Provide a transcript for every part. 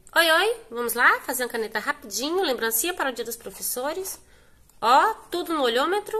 Oi, oi, vamos lá fazer uma caneta rapidinho, lembrancinha para o Dia dos Professores. Ó, tudo no olhômetro.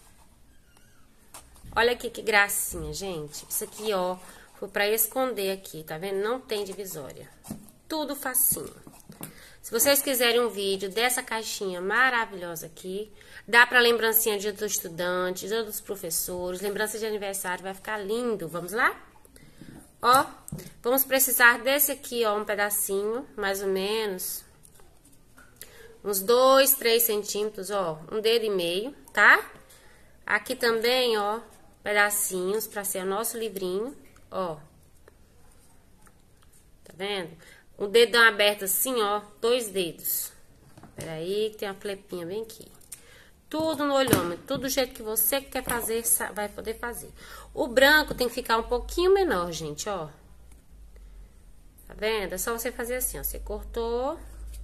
Olha aqui que gracinha, gente. Isso aqui, ó, foi para esconder aqui, tá vendo? Não tem divisória. Tudo facinho. Se vocês quiserem um vídeo dessa caixinha maravilhosa aqui, dá para lembrancinha Dia do Estudante, Dia dos Professores, lembrança de aniversário, vai ficar lindo. Vamos lá? Ó, vamos precisar desse aqui, ó, um pedacinho, mais ou menos, uns 2, 3 centímetros, ó, um dedo e meio, tá? Aqui também, ó, pedacinhos pra ser o nosso livrinho, ó. Tá vendo? Um dedão aberto assim, ó, 2 dedos. Peraí, que tem uma flepinha bem aqui. Tudo no olhômetro, tudo do jeito que você quer fazer, vai poder fazer. O branco tem que ficar um pouquinho menor, gente, ó. Tá vendo? É só você fazer assim, ó. Você cortou.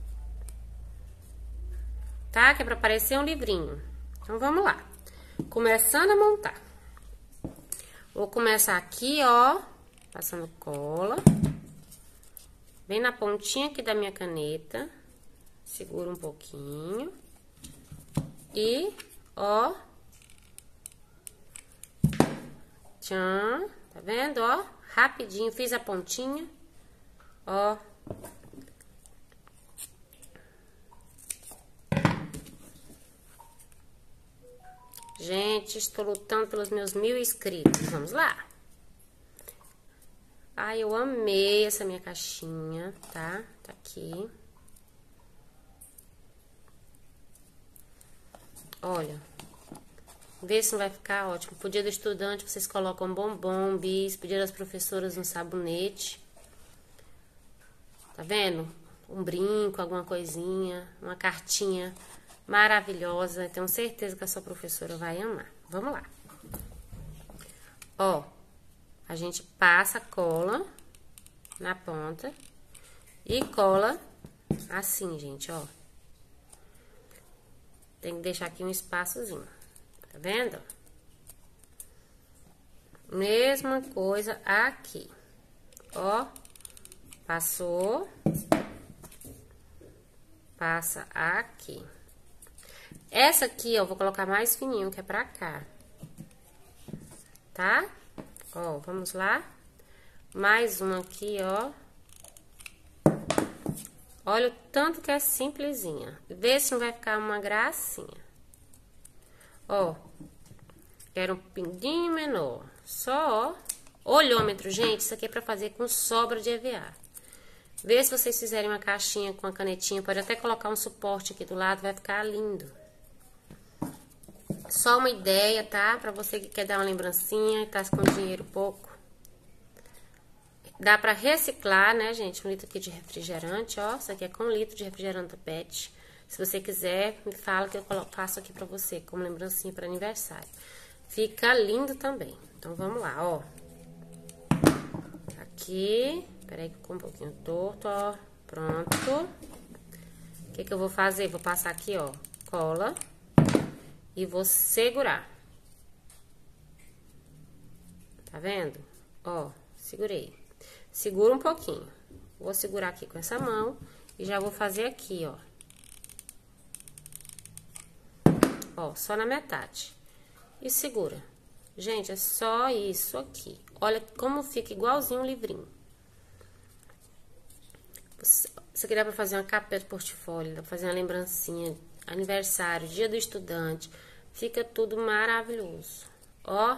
Tá? Que é pra parecer um livrinho. Então, vamos lá. Começando a montar. Vou começar aqui, ó. Passando cola. Bem na pontinha aqui da minha caneta. Segura um pouquinho. E, ó. Tchan. Tá vendo, ó? Rapidinho, fiz a pontinha. Ó. Gente, estou lutando pelos meus 1000 inscritos. Vamos lá. Ai, eu amei essa minha caixinha, tá? Tá aqui. Olha. Vê se não vai ficar ótimo. Pro Dia do Estudante, vocês colocam bombom, bis. Pro Dia das Professoras, um sabonete. Tá vendo? Um brinco, alguma coisinha, uma cartinha maravilhosa. Tenho certeza que a sua professora vai amar. Vamos lá. Ó, a gente passa cola na ponta e cola assim, gente, ó. Tem que deixar aqui um espaçozinho. Tá vendo? Mesma coisa aqui. Ó. Passou. Passa aqui. Essa aqui, ó, eu vou colocar mais fininho, que é pra cá. Tá? Ó, vamos lá. Mais uma aqui, ó. Olha o tanto que é simplesinha. Vê se não vai ficar uma gracinha. Ó. Quero um pinguinho menor. Só, ó. Olhômetro, gente, isso aqui é pra fazer com sobra de EVA. Vê se vocês fizerem uma caixinha com a canetinha. Pode até colocar um suporte aqui do lado, vai ficar lindo. Só uma ideia, tá? Pra você que quer dar uma lembrancinha e tá com dinheiro pouco. Dá pra reciclar, né, gente? 1 litro aqui de refrigerante, ó. Isso aqui é com 1 litro de refrigerante PET. Se você quiser, me fala que eu faço aqui pra você, como lembrancinha pra aniversário. Fica lindo também. Então, vamos lá, ó. Aqui. Peraí que ficou um pouquinho torto, ó. Pronto. O que eu vou fazer? Vou passar aqui, ó, cola. E vou segurar. Tá vendo? Ó, segurei. Segura um pouquinho. Vou segurar aqui com essa mão e já vou fazer aqui, ó. Ó, só na metade. E segura. Gente, é só isso aqui. Olha como fica igualzinho um livrinho. Isso aqui dá pra fazer uma capa de portfólio, dá pra fazer uma lembrancinha, aniversário, Dia do Estudante. Fica tudo maravilhoso. Ó.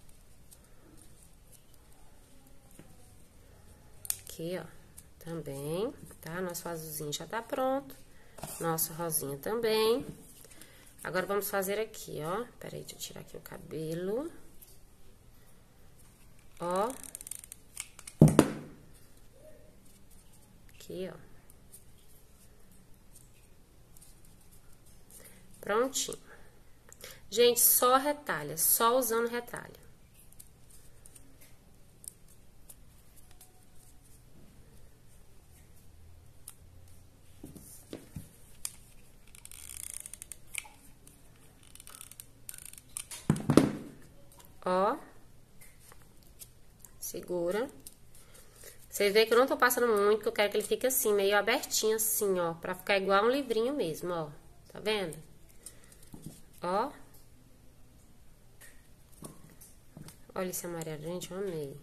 Aqui, ó. Também, tá? Nosso azulzinho já tá pronto. Nosso rosinha também. Agora, vamos fazer aqui, ó. Peraí, deixa eu tirar aqui o cabelo. Ó. Aqui, ó. Prontinho. Gente, só retalha, só usando retalho. Ó. Segura. Vocês veem que eu não tô passando muito, que eu quero que ele fique assim, meio abertinho assim, ó. Pra ficar igual um livrinho mesmo, ó. Tá vendo? Ó. Olha esse amarelo, gente, eu amei.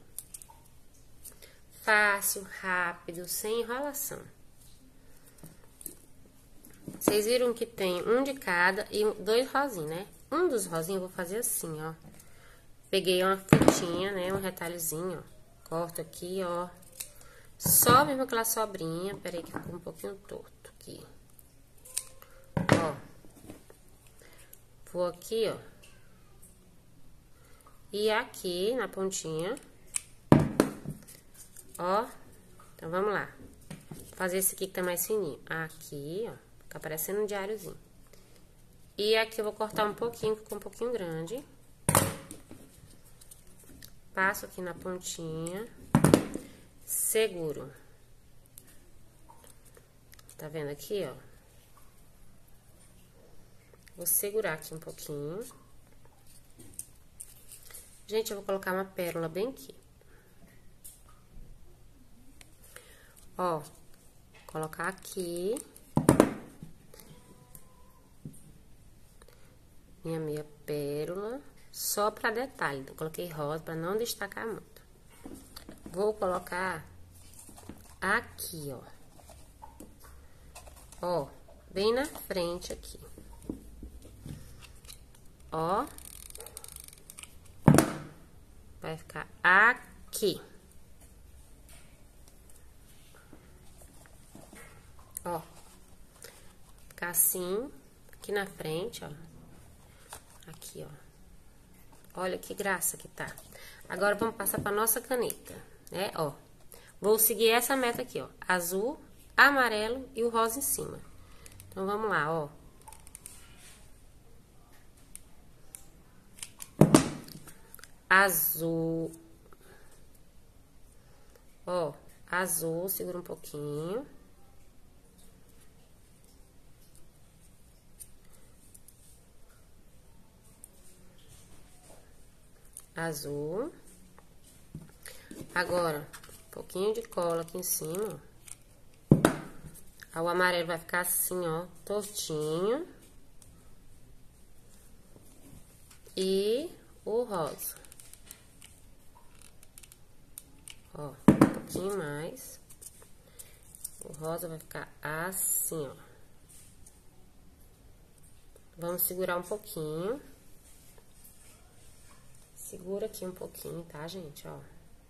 Fácil, rápido, sem enrolação. Vocês viram que tem um de cada e dois rosinhos, né? Um dos rosinhos eu vou fazer assim, ó. Peguei uma fitinha, né? Um retalhozinho, ó. Corto aqui, ó. Só mesmo aquela sobrinha. Peraí que ficou um pouquinho torto aqui. Ó. Vou aqui, ó. E aqui na pontinha. Ó. Então, vamos lá. Vou fazer esse aqui que tá mais fininho. Aqui, ó. Fica parecendo um diáriozinho. E aqui eu vou cortar um pouquinho, ficou um pouquinho grande. Passo aqui na pontinha. Seguro. Tá vendo aqui, ó? Vou segurar aqui um pouquinho. Gente, eu vou colocar uma pérola bem aqui. Ó, colocar aqui. Minha meia pérola. Só pra detalhe. Eu coloquei rosa pra não destacar muito. Vou colocar aqui, ó. Ó, bem na frente aqui. Ó. Vai ficar aqui. Ó. Ficar assim, aqui na frente, ó. Aqui, ó. Olha que graça que tá. Agora, vamos passar pra nossa caneta, né? Ó. Vou seguir essa meta aqui, ó. Azul, amarelo e o rosa em cima. Então, vamos lá, ó. Azul. Ó, azul, segura um pouquinho. Azul. Agora, um pouquinho de cola aqui em cima, ó. O amarelo vai ficar assim, ó, tortinho. E o rosa. Ó, um pouquinho mais. O rosa vai ficar assim, ó. Vamos segurar um pouquinho. Segura aqui um pouquinho, tá, gente? Ó.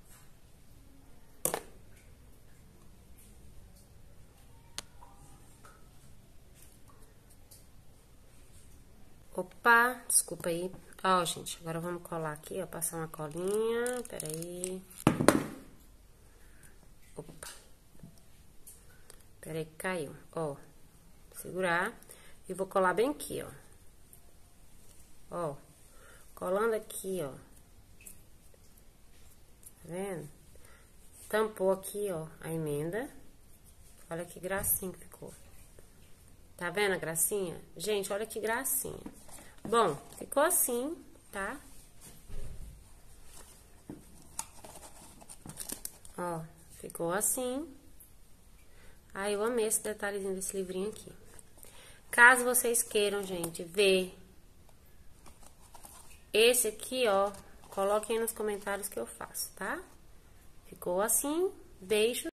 Opa, desculpa aí. Ó, gente, agora vamos colar aqui, ó. Passar uma colinha. Peraí. Opa. Peraí que caiu. Ó. Segurar. E vou colar bem aqui, ó. Ó. Colando aqui, ó. Tá vendo? Tampou aqui, ó, a emenda. Olha que gracinha que ficou. Tá vendo a gracinha? Gente, olha que gracinha. Bom, ficou assim, tá? Ó, ficou assim. Aí, eu amei esse detalhezinho desse livrinho aqui. Caso vocês queiram, gente, ver esse aqui, ó, coloquem aí nos comentários que eu faço, tá? Ficou assim. Beijo.